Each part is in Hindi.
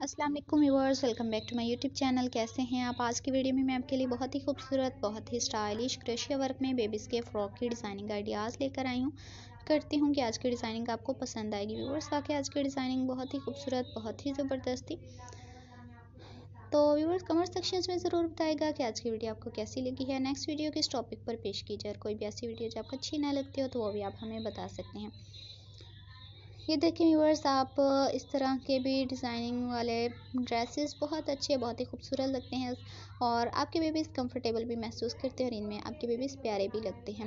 अस्सलाम वालेकुम viewers, welcome back to my YouTube channel. कैसे हैं आप? आज की वीडियो में मैं आपके लिए बहुत ही खूबसूरत, बहुत ही स्टाइलिश क्रोशिया वर्क में बेबीज़ के फ्रॉक की डिज़ाइनिंग आइडियाज़ लेकर आई हूँ। करती हूँ कि आज की डिज़ाइनिंग आपको पसंद आएगी व्यूअर्स। ताकि आज की डिज़ाइनिंग बहुत ही खूबसूरत, बहुत ही ज़बरदस्त थी। तो व्यूअर्स कमेंट सेक्शन में ज़रूर बताएगा कि आज की वीडियो आपको कैसी लगी है। नेक्स्ट वीडियो किस टॉपिक पर पेश कीजिए, और कोई भी ऐसी वीडियो जो आपको अच्छी ना लगती हो तो वो भी आप हमें बता सकते हैं। ये देखिए व्यूअर्स, आप इस तरह के भी डिज़ाइनिंग वाले ड्रेसेस बहुत अच्छे, बहुत ही खूबसूरत लगते हैं और आपके बेबीज़ कंफर्टेबल भी महसूस करते हैं और इनमें आपके बेबीज़ प्यारे भी लगते हैं।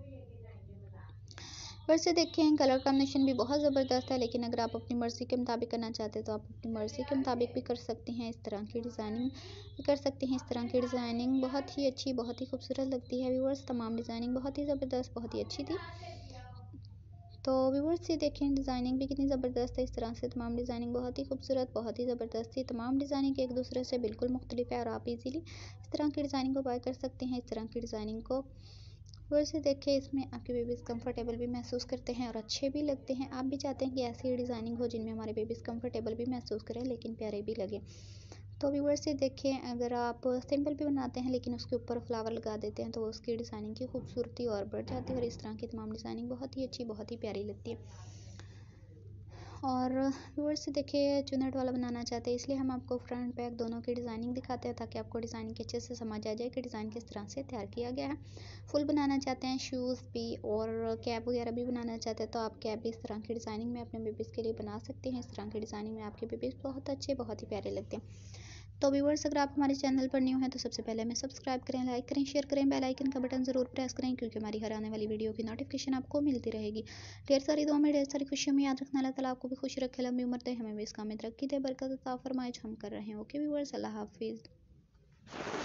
वैसे देखें कलर कॉम्बिनेशन भी बहुत ज़बरदस्त है, लेकिन अगर आप अपनी मर्ज़ी के मुताबिक करना चाहते हैं तो आप अपनी मर्ज़ी के मुताबिक भी कर सकते हैं। इस तरह की डिज़ाइनिंग भी कर सकते हैं। इस तरह की डिज़ाइनिंग बहुत ही अच्छी, बहुत ही खूबसूरत लगती है व्यूअर्स। तमाम डिज़ाइनिंग बहुत ही ज़बरदस्त, बहुत ही अच्छी थी। तो व्यूअर्स ये देखें डिज़ाइनिंग भी कितनी ज़बरदस्त है। इस तरह से तमाम डिज़ाइनिंग बहुत ही खूबसूरत, बहुत ही ज़बरदस्त थी। तमाम डिज़ाइनिंग एक दूसरे से बिल्कुल मुख्तलिफ है और आप इजीली इस तरह की डिज़ाइनिंग को बाय कर सकते हैं। इस तरह की डिज़ाइनिंग को वैसे देखें, इसमें आपके बेबीज़ कंफर्टेबल भी महसूस करते हैं और अच्छे भी लगते हैं। आप भी चाहते हैं कि ऐसी डिज़ाइनिंग हो जिनमें हमारे बेबीज़ कंफर्टेबल भी महसूस करें लेकिन प्यारे भी लगे। तो व्यूअर्स ये देखें, अगर आप सिंपल भी बनाते हैं लेकिन उसके ऊपर फ्लावर लगा देते हैं तो उसकी डिज़ाइनिंग की खूबसूरती और बढ़ जाती है और इस तरह की तमाम डिज़ाइनिंग बहुत ही अच्छी, बहुत ही प्यारी लगती है। और व्यूअर्स से देखिए, चुनट वाला बनाना चाहते हैं इसलिए हम आपको फ्रंट बैक दोनों की डिज़ाइनिंग दिखाते हैं ताकि आपको डिज़ाइनिंग के अच्छे से समझ आ जाए कि डिज़ाइन किस तरह से तैयार किया गया है। फुल बनाना चाहते हैं, शूज़ भी और कैप वगैरह भी बनाना चाहते हैं तो आप कैप भी इस तरह की डिज़ाइनिंग में अपने बेबीज़ के लिए बना सकते हैं। इस तरह की डिज़ाइनिंग में आपके बेबीज़ बहुत अच्छे, बहुत ही प्यारे लगते हैं। तो व्यूअर्स, अगर आप हमारे चैनल पर न्यू हैं तो सबसे पहले हमें सब्सक्राइब करें, लाइक करें, शेयर करें, बेल आइकन का बटन ज़रूर प्रेस करें क्योंकि हमारी हर आने वाली वीडियो की नोटिफिकेशन आपको मिलती रहेगी। ढेर सारी दुआ में ढेर सारी खुशियों में याद रखना, अल्लाह ताला आपको भी खुश रखे, लंबी उम्र दे, हमें भी इसका में तरक्की दे, बरकत अता फरमाए जो हम कर रहे हैं। ओके व्यूअर्स, अल्लाह हाफिज़।